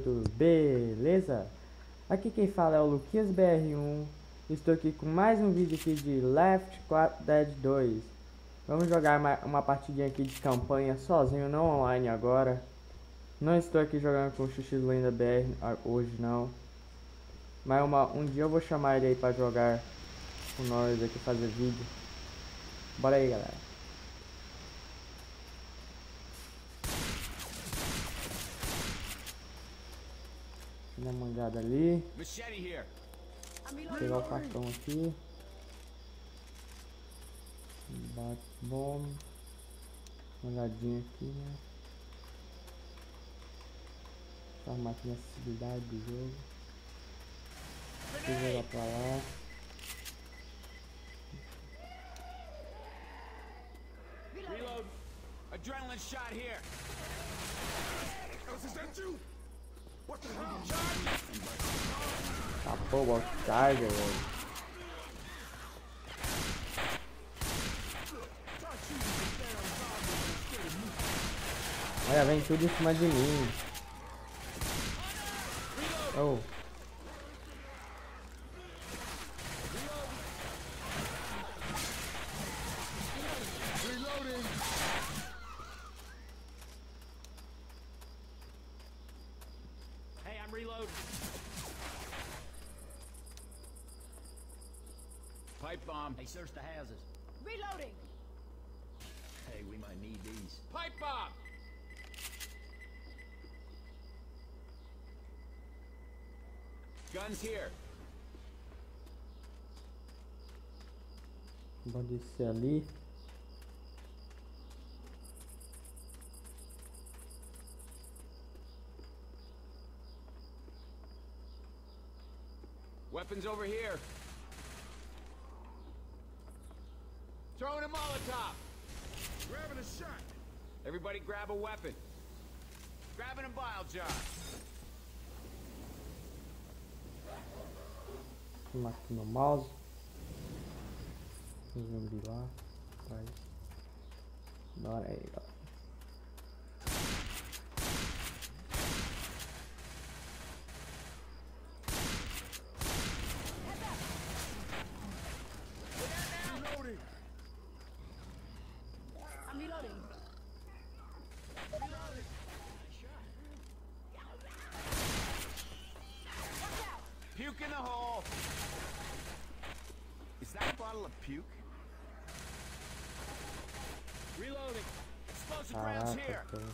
todos, beleza? Aqui quem fala é o Luquinhas BR1. Estou aqui com mais um vídeo aqui de Left 4 Dead 2. Vamos jogar uma partidinha aqui de campanha sozinho, não online agora. Não estou aqui jogando com o XX Lenda BR hoje não. Mas um dia eu vou chamar ele aí pra jogar com nós aqui, fazer vídeo. Bora aí, galera. Dá uma olhada ali. Pegar o cartão aqui. Bate bom. Uma olhadinha aqui, né? Formar aqui a acessibilidade do jogo. Deixa eu jogar pra lá. Reload. Adrenaline shot here. Is that you? What the hell? Tá pô, o Charger, velho. Olha, vem tudo em cima de mim. Oh. Reloading. Hey, I'm reloading. Pipe bomb. Hey, search the houses. Reloading! Hey, we might need these. Pipe bomb. Guns here. Vou descer ali. Weapons over here. Throwing a Molotov. Grabbing a shot. Everybody grab a weapon. Grabbing a bile jar. Vamos aqui no mouse. Tem zumbi lá. Atrás. Bora aí, galera. I'm reloading. Puke in the hole. Is that a bottle of puke? Reloading. Explosive rounds Caraca, here. cara.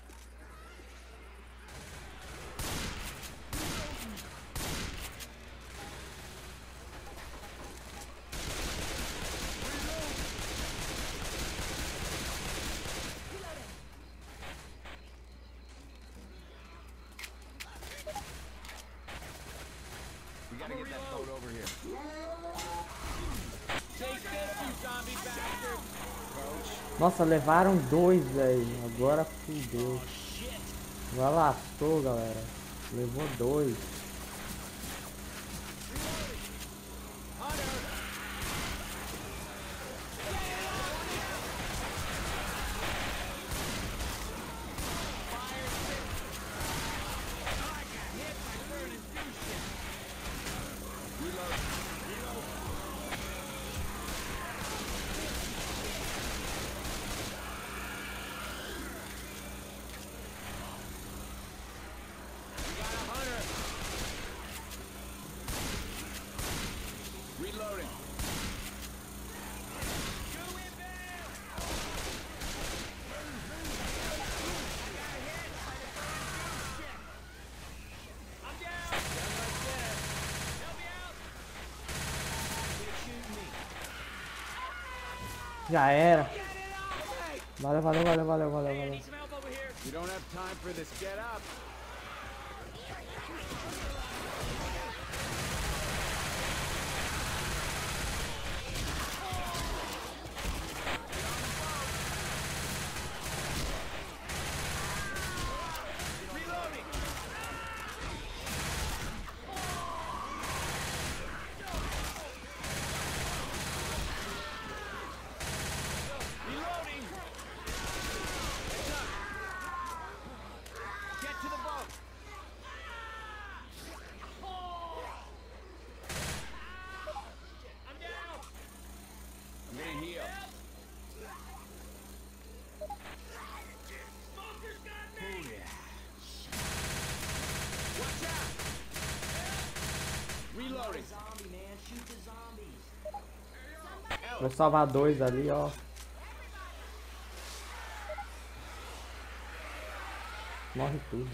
We gotta get that boat over here. Take this, you zombie bastard. Approach. Nossa, levaram dois, velho. Agora fudeu. Já lascou, galera. Levou dois. Reloading. Já era. Valeu, valeu, valeu, valeu, valeu, valeu. We don't have time for this. Get up. Reloading. Reloading. Get to the boat. Vou salvar 2 ali, ó. Morre tudo.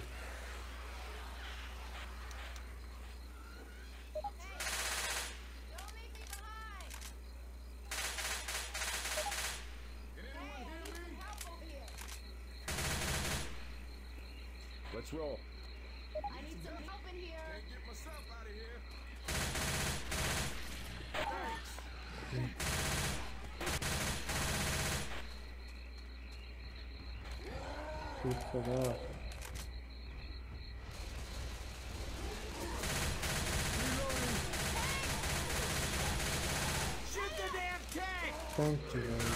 Let's roll. I need some help in here. Can't get myself out of here. Putz, agora. Shoot the damn tank! Tanque, velho.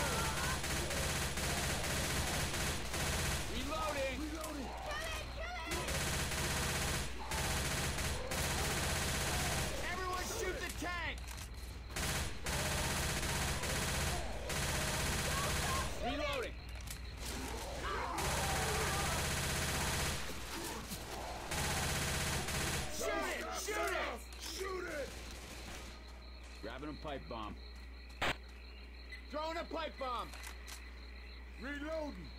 Reloading! Everyone shoot the tank! Reloading! Shoot it! Shoot it! Shoot it! Grabbing a pipe bomb. Throwing a pipe bomb! Reloading!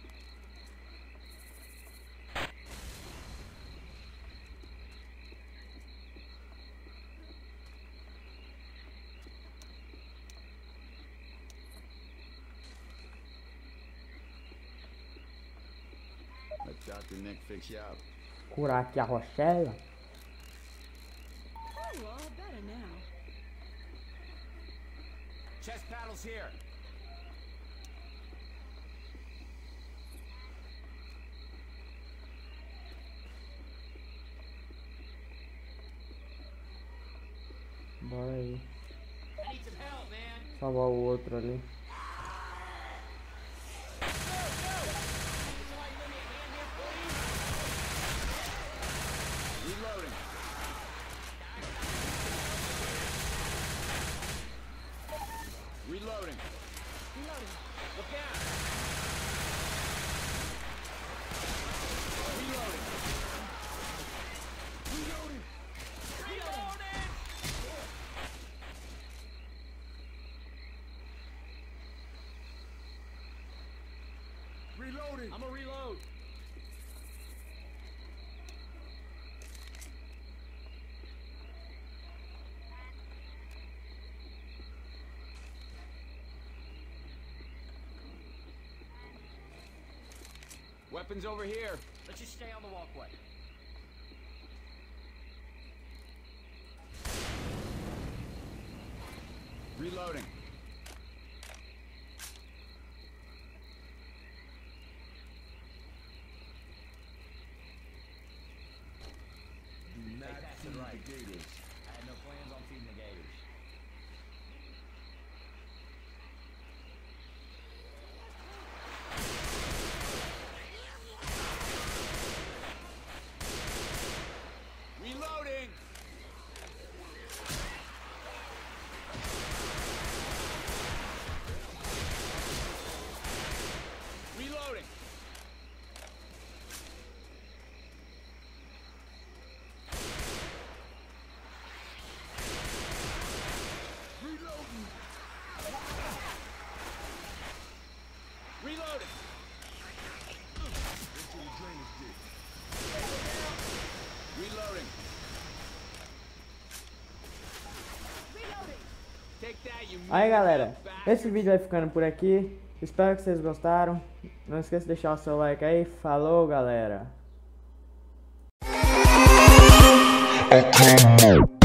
Let Dr. Nick fix you up. Curar aqui a Rochelle. Oh, all better now. Chest paddles here. Bora aí. I need some help, man. Salvar o outro ali. Reloading. Reloading. Reloading. Look out. Reloading. Reloading. Reloading. Reloading. I'm a reload. Weapons over here. Let's just stay on the walkway. Reloading. Do not feed the gators. I had no plans on feeding the gators. Reloading. Reloading. Reloading. Reloading. Reloading. Take that, you Aí galera, bastard. esse vídeo vai ficando por aqui. Espero que vocês gostaram. Não esqueça de deixar o seu like aí. Falou, galera!